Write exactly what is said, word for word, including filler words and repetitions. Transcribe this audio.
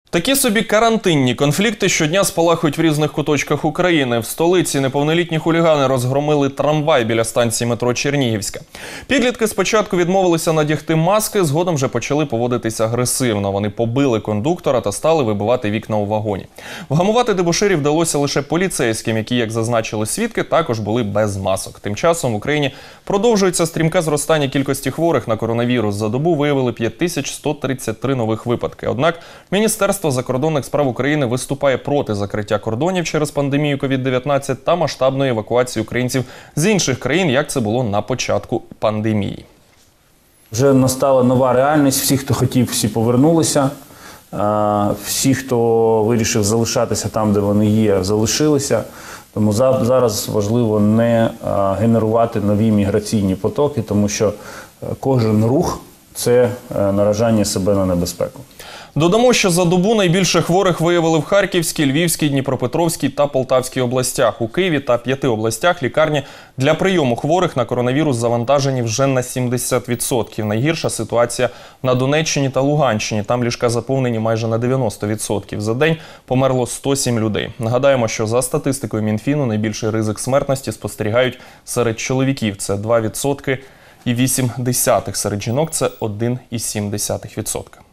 Такі собі карантинні конфлікти щодня спалахують в різних куточках України. В столиці неповнолітні хулігани розгромили трамвай біля станції метро Чернігівська. Підлітки спочатку відмовилися надягти маски, згодом вже почали поводитися агресивно. Вони побили кондуктора та стали вибивати вікна у вагоні. Вгамувати дебоширів вдалося лише поліцейським, які, як зазначили свідки, також були без масок. Тим часом в Україні продовжується стрімке зростання кількості хворих на коронавірус. За добу виявили п'ять тисяч сто тридцять три нових випадки. Однак Міністерство закордонних справ України виступає проти закриття кордонів через пандемію ковід дев'ятнадцять та масштабної евакуації українців з інших країн, як це було на початку пандемії. Вже настала нова реальність. Всі, хто хотів, всі повернулися. Всі, хто вирішив залишатися там, де вони є, залишилися. Тому зараз важливо не генерувати нові міграційні потоки, тому що кожен рух – це наражання себе на небезпеку. Додамо, що за добу найбільше хворих виявили в Харківській, Львівській, Дніпропетровській та Полтавській областях. У Києві та п'яти областях лікарні для прийому хворих на коронавірус завантажені вже на сімдесят відсотків. Найгірша ситуація на Донеччині та Луганщині. Там ліжка заповнені майже на дев'яносто відсотків. За день померло сто сім людей. Нагадаємо, що за статистикою Мінфіну найбільший ризик смертності спостерігають серед чоловіків. Це два відсотки і вісім десятих. Серед жінок – це один і сім десятих відсотка.